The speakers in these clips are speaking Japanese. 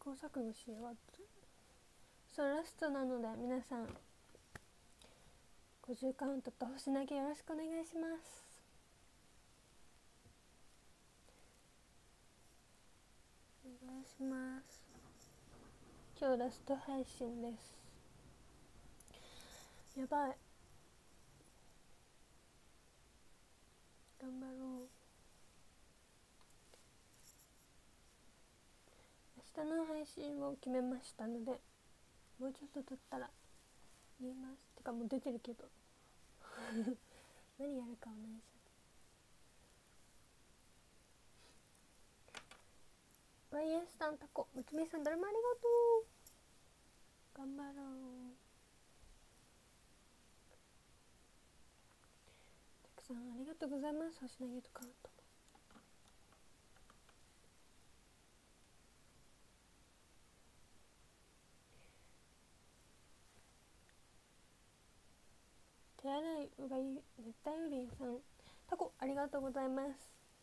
試行錯誤しよう。そう、ラストなので皆さん50カウントと星投げよろしくお願いします。お願いします。今日ラスト配信です。やばい、頑張ろう。明日の配信を決めましたので、もうちょっと経ったら言います。てかもう出てるけど何やるかは内緒。YS さん、タコ、むつみさん、どれもありがとう。頑張ろう。たくさんありがとうございます。星投げとカウントも。手洗いうがい熱帯雨林さん、タコありがとうございます。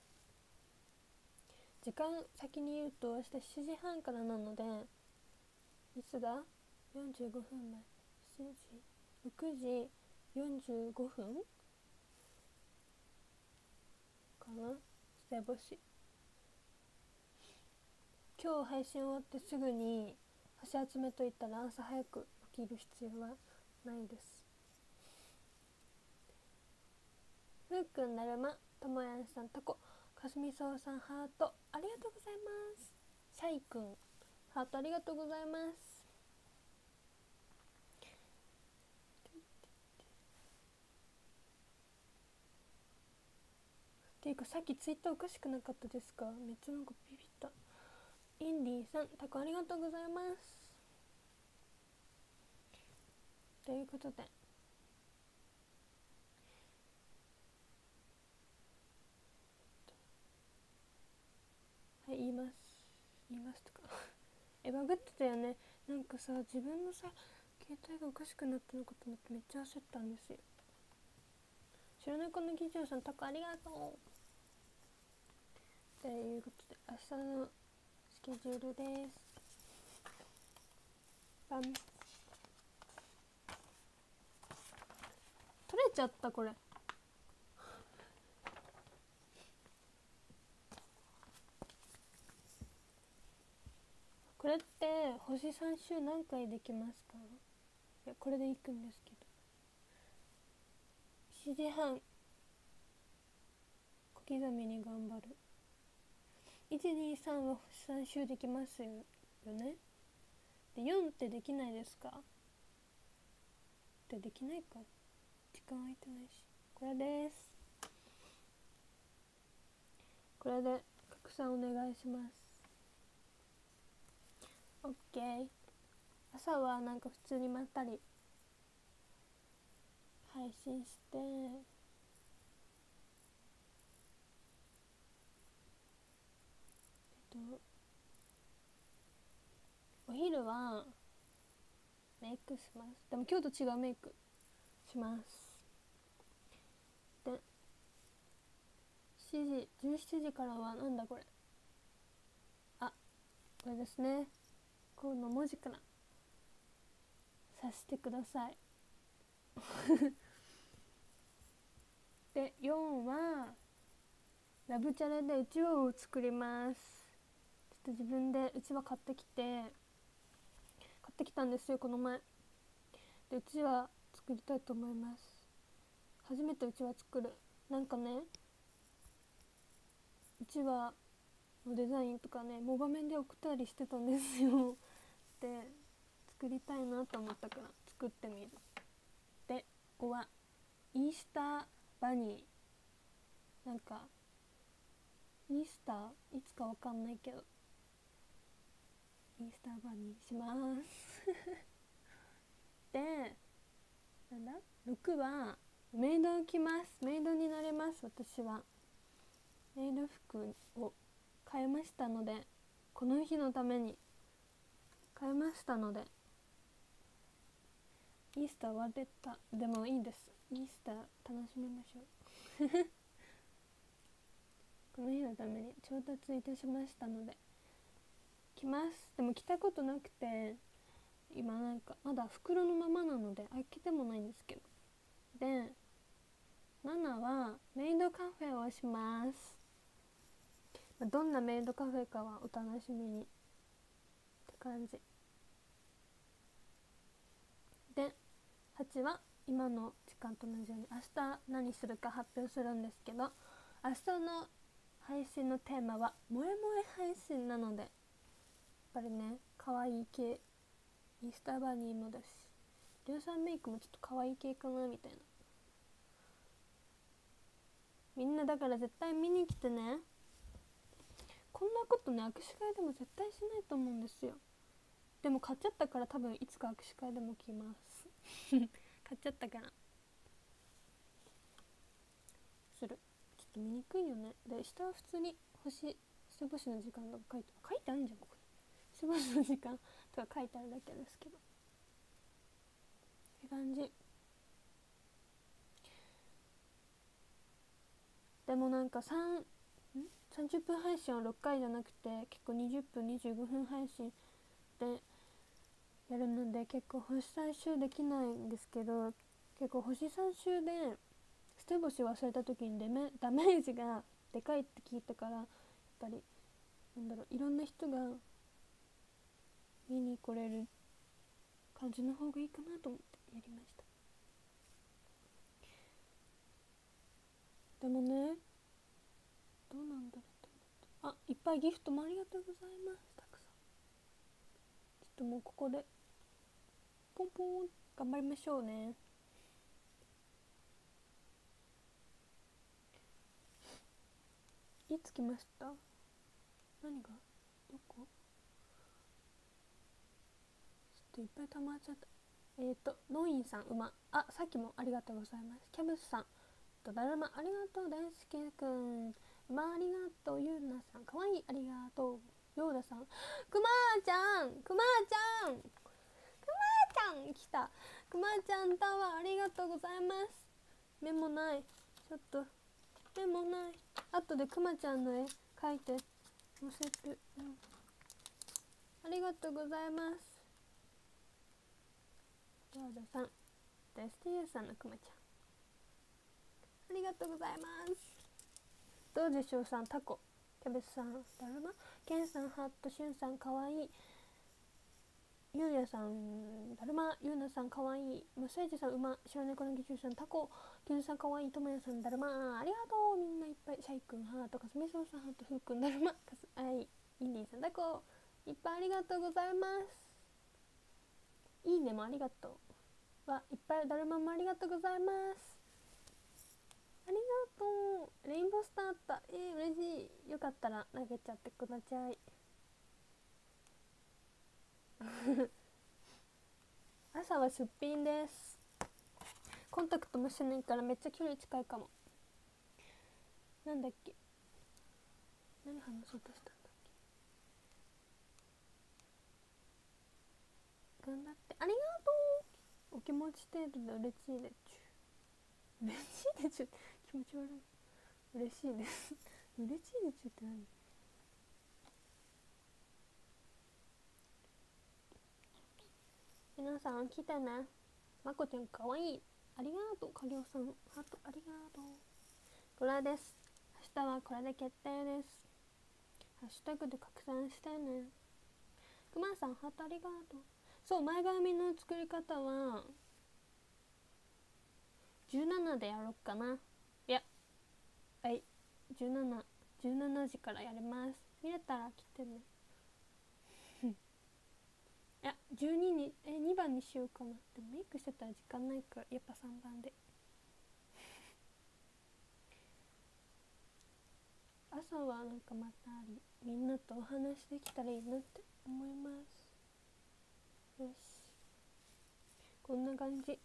時間先に言うと明日7時半からなので、いつだ45分前、7時6時45分かな。ステボシ今日配信終わってすぐに箸集めといたら朝早く起きる必要はないです。ふうくん、だるま、ともやんさん、タコ、かすみそうさん、ハートありがとうございます。シャイくん、ハートありがとうございます。ていうかさっきツイッターおかしくなかったですか？めっちゃなんかビビった。インディーさん、タコありがとうございます。ということではい、言いますとかバグってたよね。なんかさ、自分のさ携帯がおかしくなったのかと思ってめっちゃ焦ったんですよ。白猫の議長さん、タコありがとう。ということで明日のスケジュールです。バン。取れちゃった。これって星3周何回できますか？いや、これでいくんですけど、7時半小刻みに頑張る。123は星3周できますよね。で4ってできないですか？ってできないか、時間空いてないし。これです。これで拡散お願いします。 OK。 朝はなんか普通にまったり配信して、お昼はメイクします。でも今日と違うメイクします。で17時からはなんだこれ、あ、これですね。この文字からさせてくださいで4はラブチャレでうちわを作ります。ちょっと自分でうちわ買ってきたんですよ、この前。でうちわ作りたいと思います。初めてうちわ作る。なんかね、うちわのデザインとかね、モバ面で送ったりしてたんですよで作りたいなと思ったから作ってみる。で5はイースターバニー。なんかイースターいつかわかんないけどイースターバニーしますでなんだ6はメイドを着ます。メイドになれます。私はメイド服を買いましたので、この日のために買いましたので、イースター割れたでもいいです。イースター楽しみましょうこの日のために調達いたしましたので、 着ます。でも着たことなくて今なんかまだ袋のままなので開けてもないんですけど。で7はメイドカフェをします。どんなメイドカフェかはお楽しみにって感じで、8は今の時間と同じように明日何するか発表するんですけど、明日の配信のテーマは萌え萌え配信なので、やっぱりね可愛い系、インスタバニーもだし、リュウさんメイクもちょっと可愛い系かなみたいな。みんなだから絶対見に来てね。こんなことね握手会でも絶対しないと思うんですよ。でも買っちゃったから多分いつか握手会でも来ます買っちゃったからする。ちょっと見にくいよね。で下は普通に星捨て星の時間とか書いてあるんじゃん。ここに捨て星の時間とか書いてあるだけですけどって感じ。でもなんか30分配信は6回じゃなくて結構20分25分配信でやるので結構星3周できないんですけど、結構星3周で捨て星忘れた時にダメージがでかいって聞いたから、やっぱりいろんな人が見に来れる感じの方がいいかなと思ってやりました。でもねどうなんだろうと思って、あ、いっぱいギフトもありがとうございます。たくさんちょっともうここでポンポン頑張りましょうね。いつ来ました？何がどこ？ちょっといっぱい溜まっちゃった。ノインさん馬、あ、さっきもありがとうございます。キャブスさんだるまありがとう。大輔くん馬ありがとう。ゆうなさんかわいいありがとう。ヨーダさんくまーちゃん来た。くまーちゃんタワーありがとうございます。メモない、ちょっとメモない。後でくまちゃんの絵描いて載せる、ありがとうございます。ヨーダさんで STU さんのくまちゃんありがとうございます。どうでしょうさんタコ、キャベツさんだるま、ケンさんハット、シュンさんかわいい、ゆうやさんだるま、ゆうなさんかわいい、むさいじさん馬、白猫のぎちゅうさんタコ、きゅうさんかわいい、ともやさんだるまありがとう。みんないっぱい、シャイくんハート、かすみそうさんハート、ふうくんだるま、インディーさんタコいっぱいありがとうございます。いいねもありがとう。いっぱいだるまもありがとうございます。ありがとう。レインボースターあった。嬉しい。よかったら投げちゃってください朝はすっぴんです。コンタクトもしてないからめっちゃ距離近いかも。なんだっけ、何話そうとしたんだっけ。頑張ってありがとう。お気持ち程度で嬉しいでちゅ。嬉しいでちゅって気持ち悪い。嬉しいです嬉しいでちゅって何。皆さん来てね。まこちゃんかわいいありがとう。影尾さんハートありがとう。これです。明日はこれで決定です。ハッシュタグで拡散してね。くまさんハートありがとう。そう、前髪の作り方は17でやろっかな。いや、はい17時からやります。見れたら来てねいや12に2番にしようかな。でもメイクしてたら時間ないからやっぱ3番で朝はなんかまたみんなとお話できたらいいなって思います。よし、こんな感じ。イエ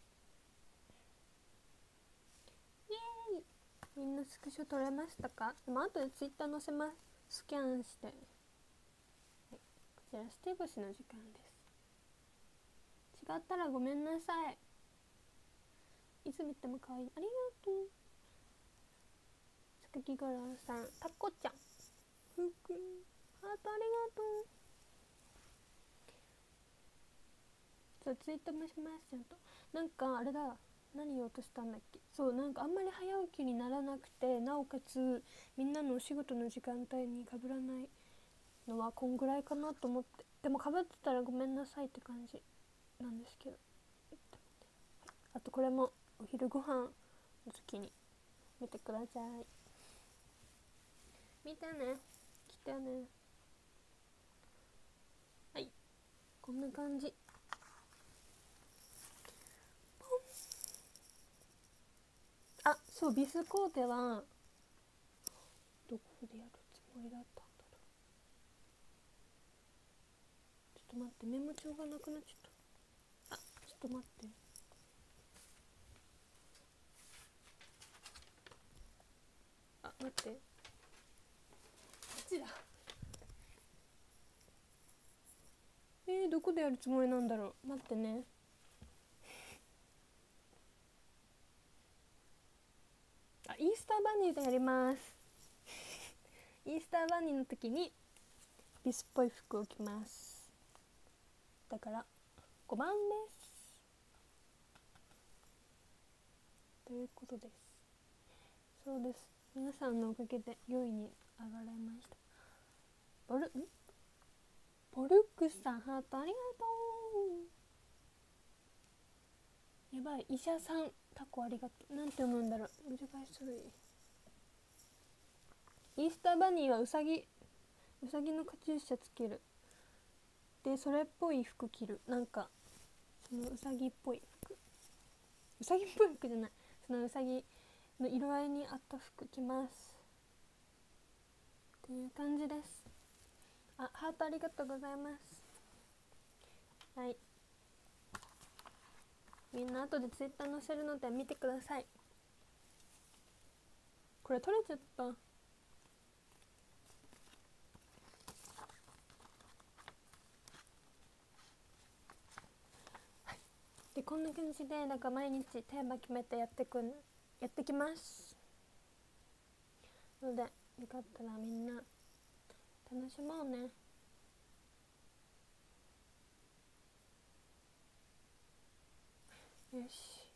ーイ。みんなスクショ撮れましたか？でも後でツイッター載せます。スキャンして、はい、こちらステボシの時間です。違ったらごめんなさい。いつ見ても可愛いありがとう。榊五郎さん、タコちゃん、ふうくんハートありがとう。 そうツイートもしますちゃんと。なんかあれだ、何言おうとしたんだっけ。そう、なんかあんまり早起きにならなくて、なおかつみんなのお仕事の時間帯に被らないのはこんぐらいかなと思って。でも被ってたらごめんなさいって感じなんですけど、あとこれもお昼ご飯の時に見てください。見てね、来てね。はい、こんな感じ。あ、そう、ビスコーテはどこでやるつもりだったんだろう。ちょっと待って、メモ帳がなくなっちゃった。あ、ちょっと待って、あ、待って、こっちだ。どこでやるつもりなんだろう。待ってね。あ、イースターバニーでやりますイースターバニーの時にビスっぽい服を着ます。だから5番です。ということです。そうです。皆さんのおかげで4位に上がれました。ポルックスさん、ハートありがとう。やばい、医者さん、タコありがとう。なんて読むんだろう、難しそう。イースターバニーはうさぎのカチューシャつける。で、それっぽい服着る。なんかそのうさぎっぽい服、うさぎっぽい服じゃない、そのうさぎの色合いに合った服着ますっていう感じです。あ、ハートありがとうございます。はい、みんな後でツイッター載せるので見てください。これ取れちゃった。で、こんな感じでなんか毎日テーマ決めてやってきますので、よかったらみんな楽しもうね。よし。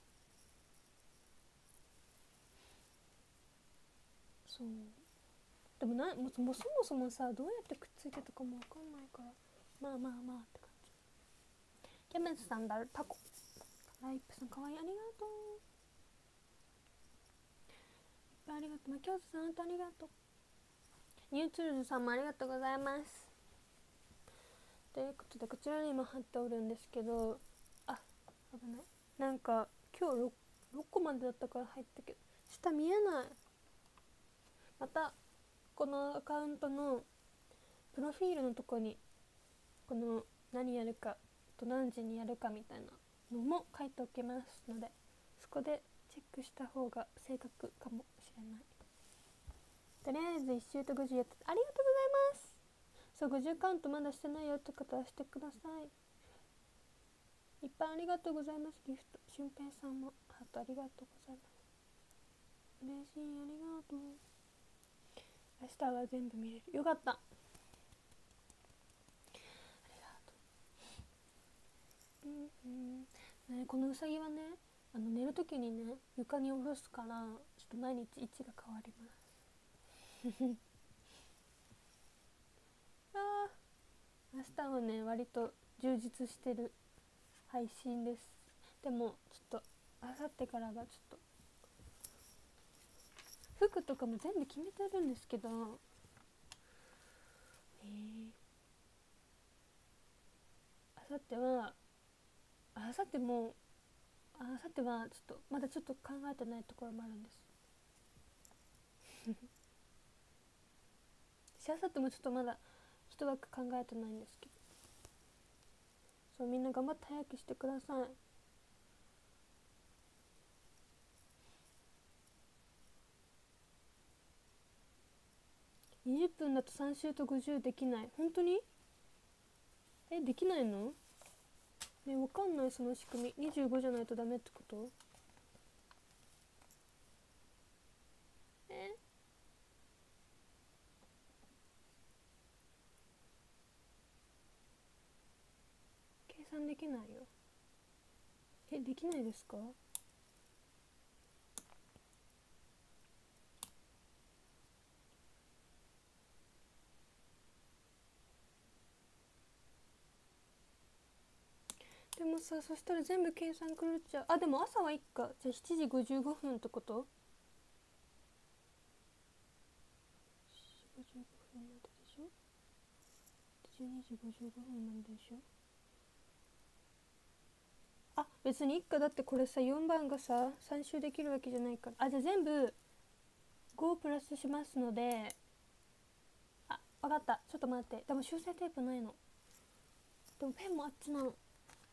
そうでももうそもそもさ、どうやってくっついてたかもわかんないから、まあまあまあって感じ。キャベツさんだる、タコ、ライプさんかわいい、ありがとう。いっぱいありがとう。マキョウズさん、ありがとう。ニューツールズさんもありがとうございます。ということで、こちらに今貼っておるんですけど、あ、危ない。なんか今日 6個までだったから入ったけど、下見えない。またこのアカウントのプロフィールのとこにこの何やるかと何時にやるかみたいなのも書いておきますので、そこでチェックした方が正確かもしれない。とりあえず1周と50やって、ありがとうございます。そう、50カウントまだしてないよって方はしてください。いっぱいありがとうございます。ギフト、しゅんぺいさんもハートありがとうございます。嬉しい、ありがとう。明日は全部見れる、よかった。ありがとう。ね、このうさぎはね、寝るときにね床に下ろすから、ちょっと毎日位置が変わりますあー、明日はね割と充実してる配信です。でもちょっと明後日からがちょっと服とかも全部決めてるんですけど、明後日はちょっとまだちょっと考えてないところもあるんですしあさってもちょっとまだ一枠考えてないんですけど、そう、みんな頑張って早くしてください。20分だと3周と50できない。本当に？できないの？わかんない、その仕組み。25じゃないとダメってこと？計算できないよ。 できないですか？でもさ、そしたら全部計算狂っちゃう。あ、でも朝はいっか。じゃあ7時55分ってこと？ 7時55分まででしょ。12時55分まででしょ。あ、別にいっか。だってこれさ、4番がさ3周できるわけじゃないから。あ、じゃあ全部5プラスしますので、あ、わかった。ちょっと待って。でも修正テープないの。でもペンもあっちなの。ちょ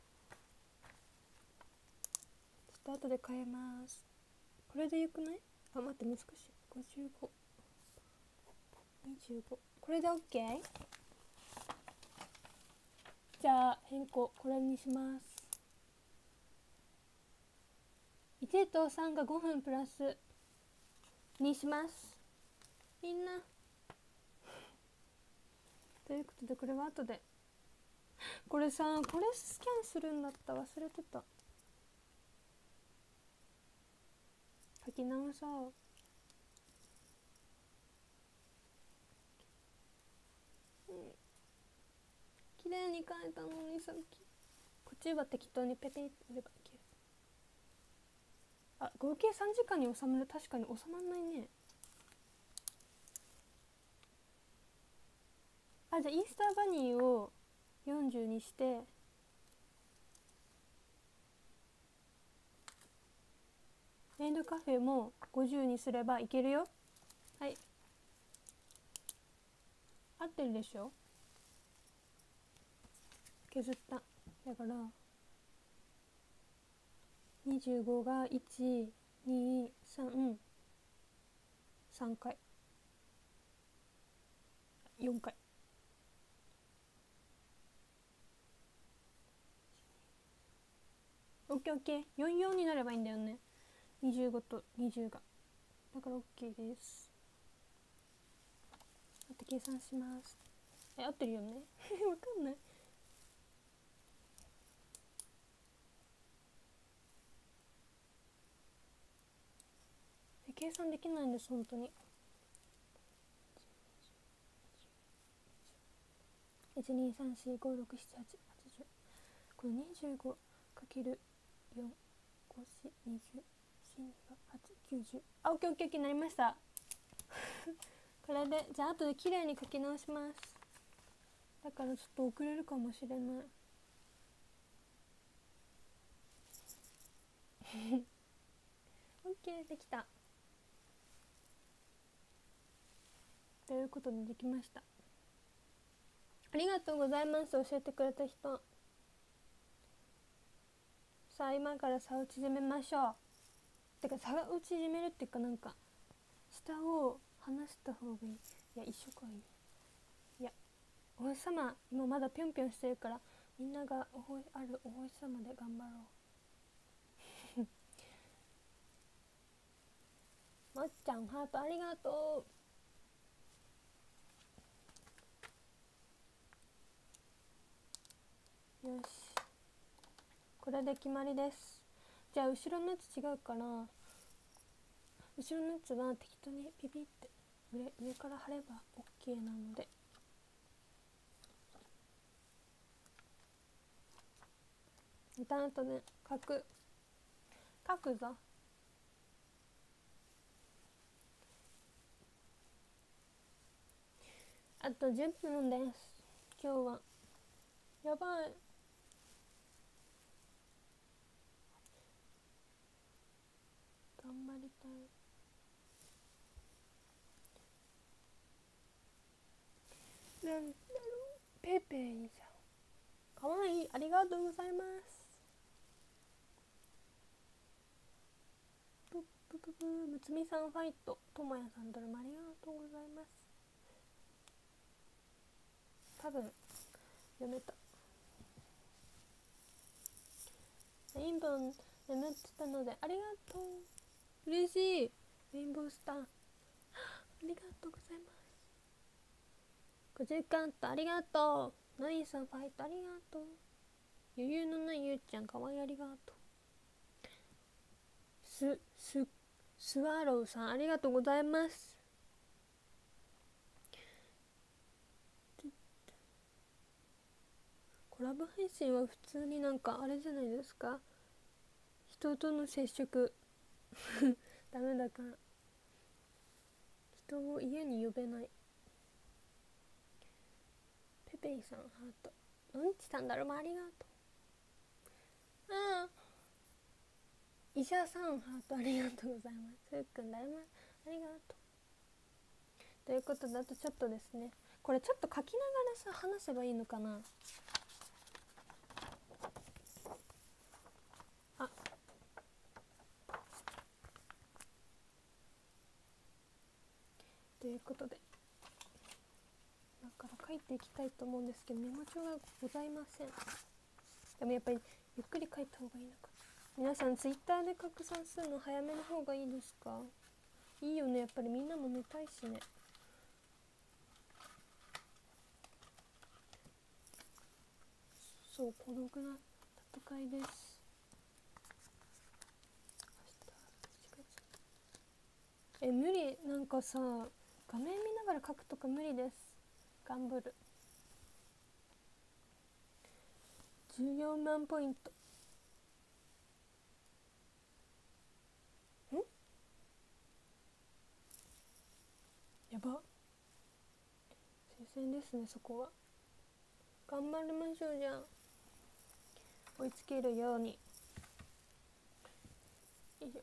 っと後で変えます。これでよくない？あ、待って、難しい。55、25、これで OK？ じゃあ変更これにします。1と3が5分プラスにします。みんなということで、これは後で、これさ、これスキャンするんだった。忘れてた。書き直そう。綺麗に書いたのにさっき。こっちは適当にペペってやればいける。あ、合計3時間に収まる。確かに収まんないね。あ、じゃあイースターバニーを40にして、メイドカフェも50にすればいけるよ。はい、合ってるでしょ。削った。だから25が123、3回、4回。オッケーオッケー。44になればいいんだよね。25と20が。だから OK です。あと計算します。合ってるよね。わかんない。計算できないんです、本当に。12345678810、これ 25×4、5×4、20、4×2が8、90。あ、オッケーオッケーオッケー、なりました。これで、じゃあ後で綺麗に書き直します。だからちょっと遅れるかもしれない。オッケー、できた。ということでできました。ありがとうございます。教えてくれた人。さあ今から差を縮めましょう。てか差を縮めるっていうか、なんか下を離した方がいい。いや一緒かいい。いや、お星様今まだぴょんぴょんしてるから、みんながあるお星様で頑張ろう。まっちゃんハートありがとう。よし、これで決まりです。じゃあ後ろのやつ違うから、後ろのやつは適当にピピって上から貼れば OK なので、また後で書くぞ。あと10分です。今日はやばい。頑張りたい。なんだろう、ペペいいじゃん。かわいい。ありがとうございます。ぷっぷぷぷ。むつみさんファイト。ともやさんドラマありがとうございます。多分読めた。レインボー眠ってたのでありがとう。嬉しい。レインボースターありがとうございます。50カウントありがとう。ナインさんファイトありがとう。余裕のないゆうちゃんかわいいありがとう。 スワローさんありがとうございます。コラボ配信は普通になんかあれじゃないですか、人との接触ダメだから人を家に呼べない。ペペイさんハート、うんちさんだるまありがとう。ああ医者さんハートありがとうございます。ふうくんだるまありがとう。ということであとちょっとですね、これちょっと書きながらさ話せばいいのかな。あということでだから書いていきたいと思うんですけどメモ帳がございません。でもやっぱりゆっくり書いた方がいいのか。皆さんツイッターで拡散するの早めの方がいいですか。いいよね、やっぱりみんなも寝たいしね。そう孤独な戦いです。無理、なんかさ画面見ながら書くとか無理です。頑張る。14万ポイント。やば、接戦ですね。そこは頑張りましょう。じゃあ追いつけるように。以上。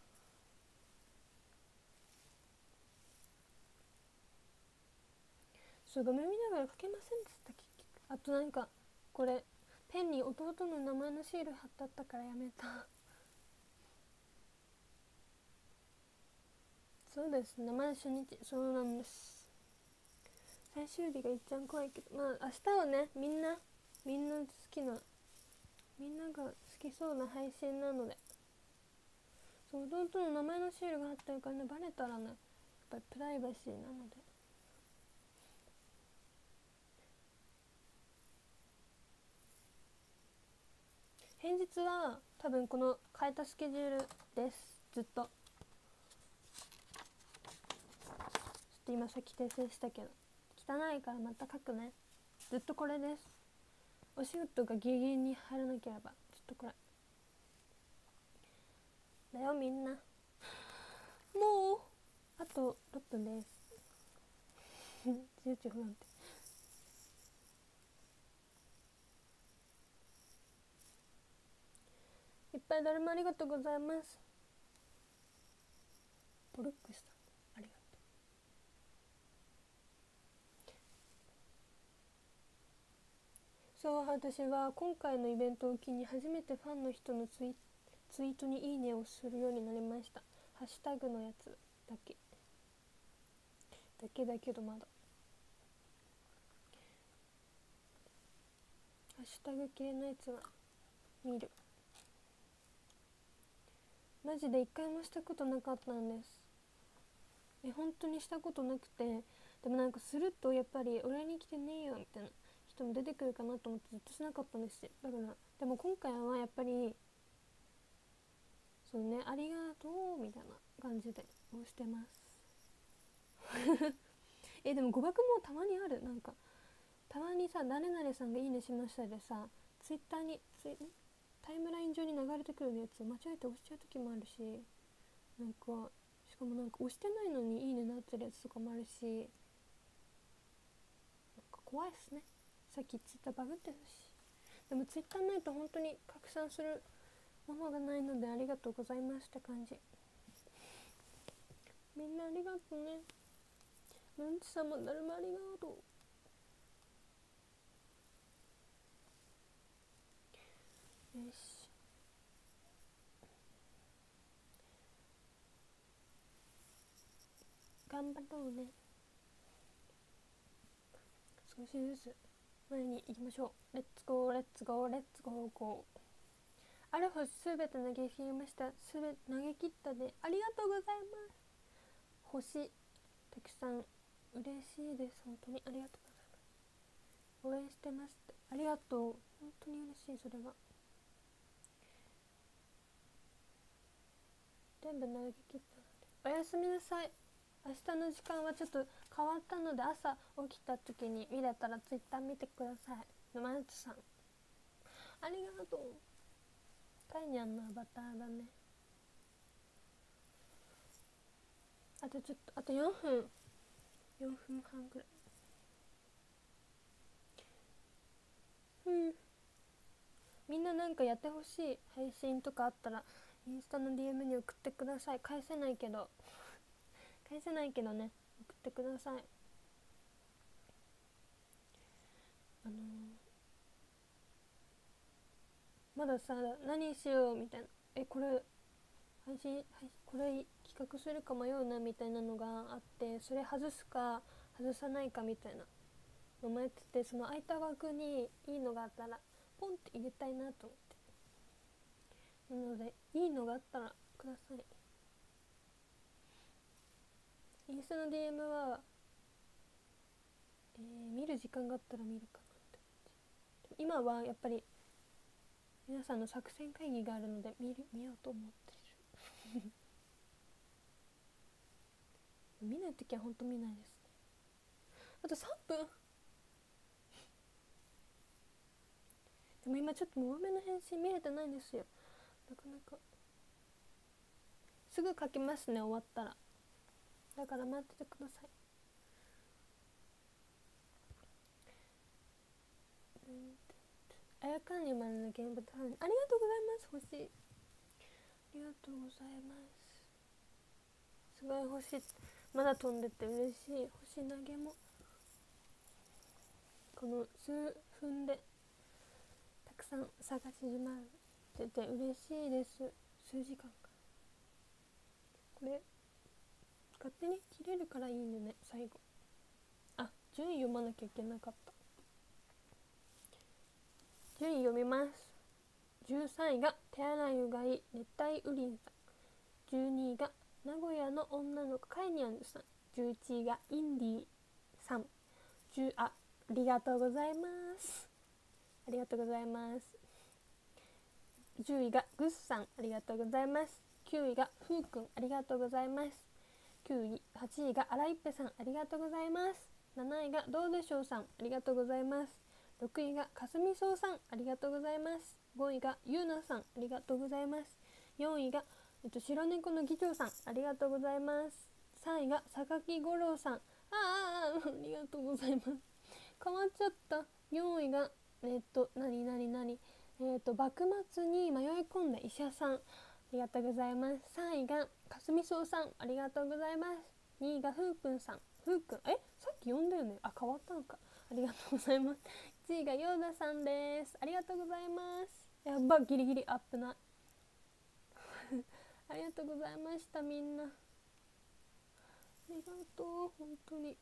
そう画面見ながら書けませんでした結局。あとなんかこれペンに弟の名前のシール貼ってあったからやめたそうですね、まだ初日。そうなんです。最終日がいっちゃん怖いけど、まあ明日はねみんな好きな、みんなが好きそうな配信なので。そう弟の名前のシールが貼ってるからね、バレたらねやっぱりプライバシーなので。平日は多分この変えたスケジュールです。ずっと今さっき訂正したけど汚いからまた書くね。ずっとこれです。お仕事がギリギリに入らなければずっとこれだよみんな。もうあと6分です19分なんて。いっぱいだるまありがとうございます。ポルックスさんありがとう。そう私は今回のイベントを機に初めてファンの人のツイートにいいねをするようになりました。ハッシュタグのやつだけだけどまだハッシュタグ系のやつは見る。マジで一回もしたことなかったんです。本当にしたことなくて、でもなんかするとやっぱり俺に来てねえよみたいな人も出てくるかなと思ってずっとしなかったんですよ。だからでも今回はやっぱりそうね、ありがとうみたいな感じで押してますでも誤爆もたまにある。なんかたまにさ誰々さんがいいねしましたでさツイッターにタイムライン上に流れてくるやつを間違えて押しちゃう時もあるし、なんかしかもなんか押してないのにいいねなってるやつとかもあるし、なんか怖いっすね。さっきツイッターバグってるし。でもツイッターないと本当に拡散するものがないのでありがとうございますって感じ。みんなありがとうね。うんちさんもだるまありがとう。よし、頑張ろうね。少しずつ前に行きましょう。レッツゴーレッツゴーレッツゴーゴー。アルファすべて投げ切りました。すべて投げ切ったでありがとうございます。星たくさん嬉しいです。本当にありがとうございます。応援してますってありがとう。本当に嬉しい。それは全部投げ切ったのでおやすみなさい。明日の時間はちょっと変わったので、朝起きた時に見れたらツイッター見てください。沼内さんありがとう。タイニャンのアバターだね。あとちょっと、あと4分半ぐらい。みんななんかやってほしい配信とかあったらインスタの DM に送ってください。返せないけどね、送ってください。まださ、何しようみたいな、これ配信これ企画するか迷うなみたいなのがあって、それ外すか外さないかみたいなのもやってて、その空いた枠にいいのがあったらポンって入れたいなと思って、なのでいいのがあったらください。インスタの DM は、見る時間があったら見るかなって思って、今はやっぱり皆さんの作戦会議があるので見ようと思ってる見ないときはほんと見ないですね。あと3分でも今ちょっと多めの返信見れてないんですよ。なかなかすぐ書きますね、終わったら。だから待っててください。あやかんにまでの現物ありがとうございます。欲しい。ありがとうございます。すごい星まだ飛んでて嬉しい。星投げもこの数分でたくさん探し始まってて嬉しいです。数時間か。これ勝手に切れるからいいのね。最後順位読まなきゃいけなかった。順位読みます。13位が手洗いうがい熱帯雨林さん、12位が名古屋の女の子カイニャンさん、11位がインディさん、ありがとうございます。ありがとうございます。10位がグッさん、ありがとうございます。9位がふうくん、ありがとうございます。8位があらいっぺさん、ありがとうございます。7位がどうでしょうさん、ありがとうございます。6位がかすみそうさん、ありがとうございます。5位がゆうなさん、ありがとうございます。4位が、白猫の議長さん、ありがとうございます。3位が榊五郎さん、ありがとうございます。変わっちゃった。4位が幕末に迷い込んだ医者さん、ありがとうございます。3位がかすみそうさん、ありがとうございます。2位がふうくんさん、ふうくんさっき呼んだよね。変わったのか。ありがとうございます。1位がヨーダさんです。ありがとうございます。やっば、ギリギリアップなありがとうございました。みんなありがとう、本当に。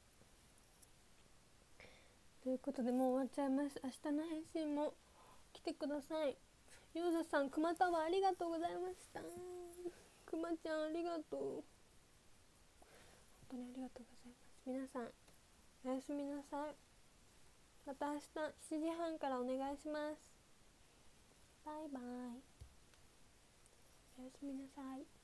ということでもう終わっちゃいます。明日の配信も来てください。ヨーダさん、くまたわありがとうございました。くまちゃんありがとう。本当にありがとうございます。皆さんおやすみなさい。また明日7時半からお願いします。バイバイ。おやすみなさい。